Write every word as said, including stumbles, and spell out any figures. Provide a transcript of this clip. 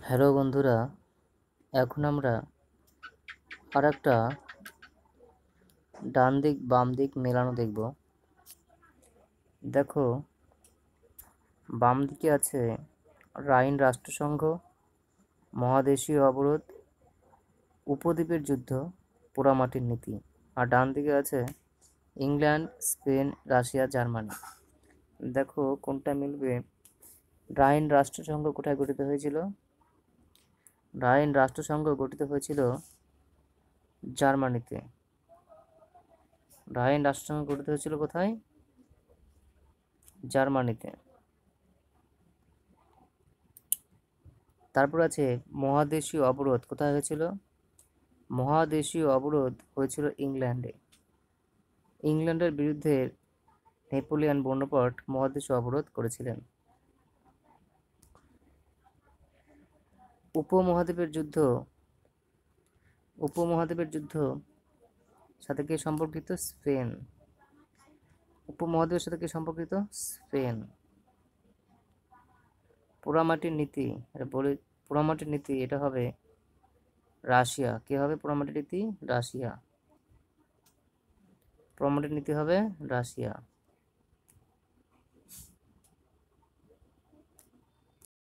Hello বন্ধুরা, এখন আমরা আর একটা ডান দিক বাম দিক মেলানো দেখব। দেখো, বাম দিকে আছে রাইন রাষ্ট্রসংঘ, মহাদেশীয় অবরোধ, উপদ্বীপের যুদ্ধ, পোড়ামাটির নীতি। আর ডান দিকে আছে ইংল্যান্ড, স্পেন, রাশিয়া, জার্মানি। দেখো কোনটা মিলবে। রাইন রাষ্ট্রসংঘ কোথায় গঠিত হয়েছিল? রাইন রাষ্ট্রসংঘ গঠিত হয়েছিল জার্মানিতে। রাইন রাষ্ট্রসংঘ গঠিত হয়েছিল কোথায়? জার্মানিতে। তারপর আছে মহাদেশীয় অবরোধ কোথায় হয়েছিল? মহাদেশীয় অবরোধ হয়েছিল ইংল্যান্ডে। ইংল্যান্ডের বিরুদ্ধে নেপোলিয়ন বোনাপার্ট মহাদেশীয় অবরোধ করেছিলেন। উপমহাদ্বীপের যুদ্ধ উপমহাদ্বীপের যুদ্ধ সাথে কে সম্পর্কিত? স্পেন। উপমহাদ্বীপের সাথে কে সম্পর্কিত? স্পেন। পোড়ামাটির নীতি, এটা বলি, পোড়ামাটির নীতি এটা হবে রাশিয়া। কে হবে পোড়ামাটির নীতি? রাশিয়া। পোড়ামাটির নীতি হবে রাশিয়া।